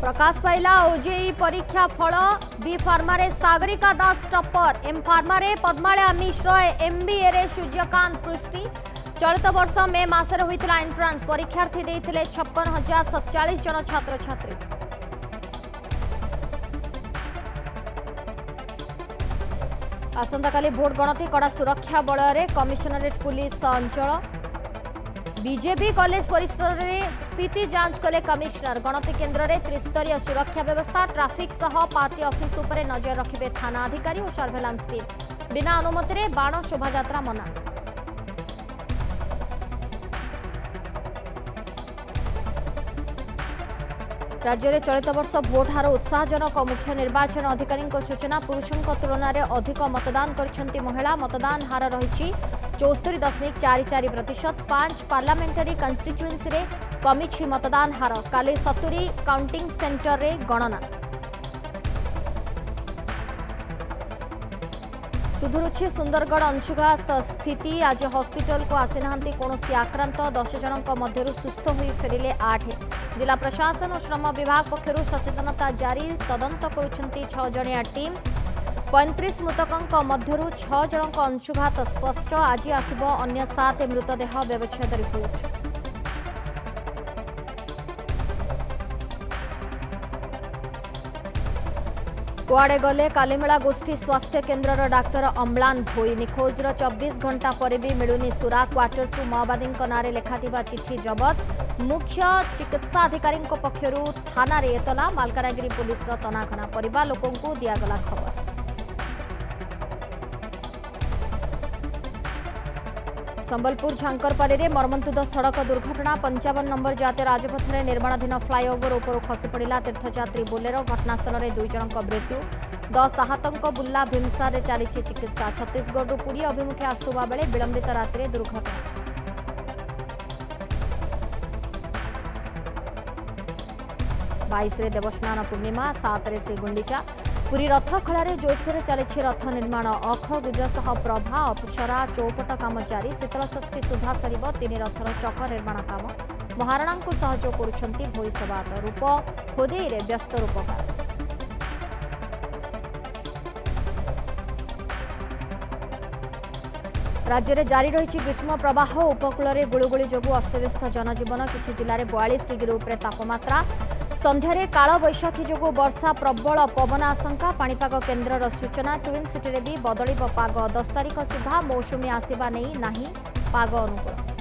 प्रकाश पाइला OJEE परीक्षा फल B pharma रे सागरिका दास टप्पर एम फार्मा रे पद्मालया मिश्र एमबीए रे सूर्यकांत पृष्टि चलित वर्ष मे मासरे होइतिला एंट्रांस परीक्षार्थी देइथिले 56,047 जन छात्र छात्री। आसंताकाली भोट गणति कड़ा सुरक्षा बल रे कमिशनरेट पुलिस अंचल बीजेपी कॉलेज परिसर में स्थिति जांच कले कमिशनर गणति केन्द्र में त्रिस्तरीय सुरक्षा व्यवस्था ट्राफिक सह पार्टी ऑफिस उपरे नजर रखिबे थाना अधिकारी और सर्वेलांस टीम बिना अनुमति रे बाण शोभायात्रा मना। राज्य में चलित वर्ष भोट हार उत्साहजनक मुख्य निर्वाचन अधिकारी सूचना पुरुषों तुलन में अधिक मतदान कर महिला मतदान हार रही 74.44%। 5 पार्लियामेंटारी कन्स्टिट्युएंसी रे कमिछि मतदान हार काली 70 काउंटिंग सेंटर रे गणना। सुधुरुछि सुंदरगढ़ अंशुघात स्थिति आज हॉस्पिटल को आसी नाहंती कोनोसी आक्रांत 10 जनक मध्यरु सुस्थ होई फेरिले 8। जिला प्रशासन और श्रम विभाग पक्षरु सचेतनता जारी तदंत करुछंती 6 जणिया टीम। 35 मृतकों मध्यरु 6 जनक अंशुघात स्पष्ट आज आसिबो अन्य 7 मृतदेह व्यवच्छेद रिपोर्ट। कुआड़े गले कालीमेला गोष्ठी स्वास्थ्य केन्द्र डाक्तर अम्लान भोई निखोजर 24 घंटा पर भी मिलुनी सुरा क्वार्टर्स माओवादी नारे लेखाथिबा चिठी जबत मुख्य चिकित्सा अधिकारी पक्षरु थाना रे एतला मालकानगिरी पुलिस तनाघना परिवार लोकों को दियागला खबर। संबलपुर झांकरपाली रे मर्मन्तुद सड़क दुर्घटना 55 नंबर जातीय राजपथ में निर्माणाधीन फ्लाईओवर उपर खसी पड़ा तीर्थयात्री बोलेरो घटनास्थल में 2 जनक मृत्यु 10 आहतों बुर्ला भीमसार चली चिकित्सा। छत्तीसगढ़ पुरी अभिमुखे आसुवा बेले विलंबित रात्रि दुर्घटना। बाईस देवस्नान पूर्णिमा 7 श्रीगुंडीचा पुरी रथ खलारे जोरसोर चली रथ निर्माण अख गुज सह प्रभा अपसरा चौपट काम जारी शीतल षष्ठी सुधा सर 3 रथर चक निर्माण काम महाराणा को सहयोग करुछंती भोईसवाद रूप खोदे व्यस्त रूपकार। राज्य में जारी रही ग्रीष्म प्रवाह उपकूल में गुड़गुड़ी जो अस्तव्यस्त जनजीवन किसी जिले में 42 डिग्री उपरे तापमात्रा संध्यारे काल बैशाखी जो वर्षा प्रबल पवन आशंका पाणीपाग केन्द्र सूचना। ट्विन सिटी में भी बदलिब पाग 10 तारिख सुधा मौसुमी आसवा नहीं पाग अनुकूल।